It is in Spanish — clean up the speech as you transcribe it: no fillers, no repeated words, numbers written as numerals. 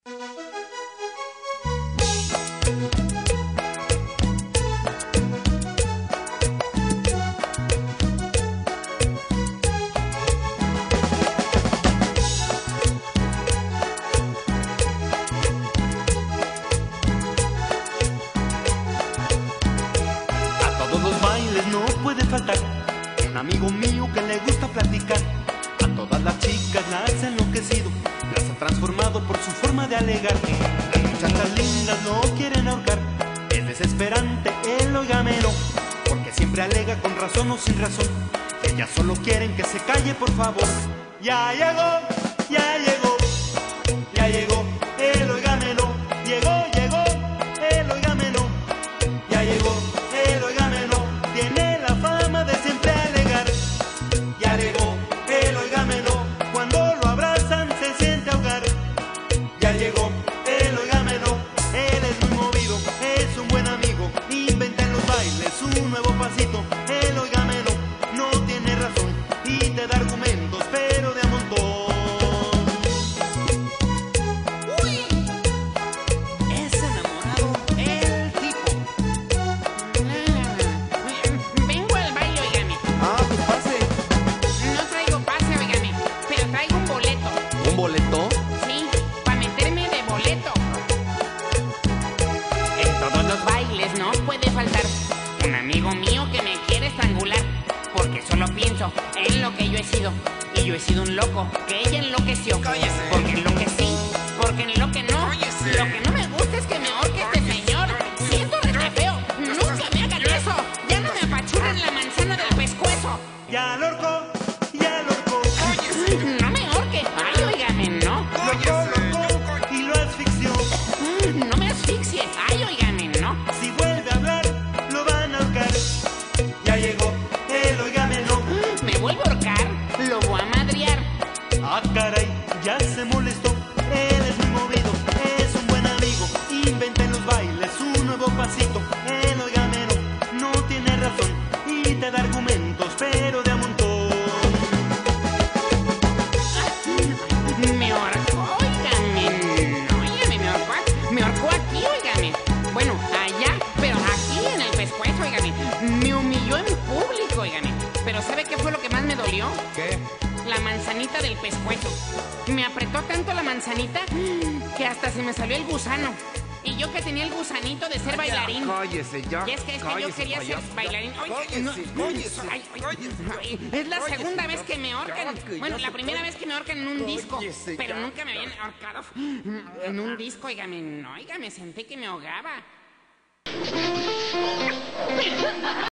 No puede faltar un amigo mío que le gusta platicar. A todas las chicas las ha enloquecido, las ha transformado por su forma de alegar. Las muchachas lindas lo quieren ahorcar. Es desesperante el oigamelo, porque siempre alega con razón o sin razón. Ellas solo quieren que se calle, por favor. Ya llegó, ya llegó, ya llegó el oigamelo. Llegó, llegó el oigamelo. Ya llegó el oigamelo. Tiene la fama de siempre alegar. Ya llegó el oigamelo. Cuando lo abrazan se siente ahogar. Ya llegó el oigamelo. Él es muy movido, es un buen amigo. Inventa en los bailes un nuevo pasito. El oigamelo no tiene razón y te da argumentos, pero de a montón. ¡Uy! Es enamorado el tipo. Vengo al baile, oígame. Ah, pues pase. No traigo pase, oígame, pero traigo un boleto. ¿Un boleto? Sí, para meterme de boleto. En todos los bailes no puede faltar un amigo mío que me quiere estrangular, porque solo pienso en lo que yo he sido. Y yo he sido un loco que ella enloqueció. Cállese. Porque en lo que sí, porque en lo que no. Cállese. Lo que no me gusta es que me ahorque este señor. Siento re feo, nunca me hagan eso. Ya no me apachurren la manzana del pescuezo. Ya lo ahorcó, ya lo ahorcó. No me ahorque. Ay, oígame, no. Lo ahorcó y lo asfixió. No me asfixie. Ay, oígame, no. Si vuelve a hablar, lo van a ahorcar. Ya llegó el oigamelo. Me vuelvo a ahorcar, lo voy a madrear. Ah, caray, ya se molestó. Él es muy movido, es un buen amigo. Inventa en los bailes un nuevo pasito. El oigamelo no tiene razón y te da argumentos, pero de a montón. Me ahorcó, oígame, no, oígame, me ahorcó aquí, oígame. Bueno, allá, pero aquí en el pescuezo, oígame. Me humilló en público, oígame. Pero ¿sabe qué fue lo que más me dolió? ¿Qué? La manzanita del pescuezo. Me apretó tanto la manzanita que hasta se me salió el gusano. Y yo que tenía el gusanito de ser bailarín. Cállese ya. Y es que yo quería ser bailarín. Oye, Cállese. ay, es la segunda vez que me ahorcan. Ya, que Bueno, ya la se primera puede. vez que me ahorcan en un disco. Cállese Pero ya, nunca me habían ahorcado en un disco, oígame. No, oígame, sentí que me ahogaba.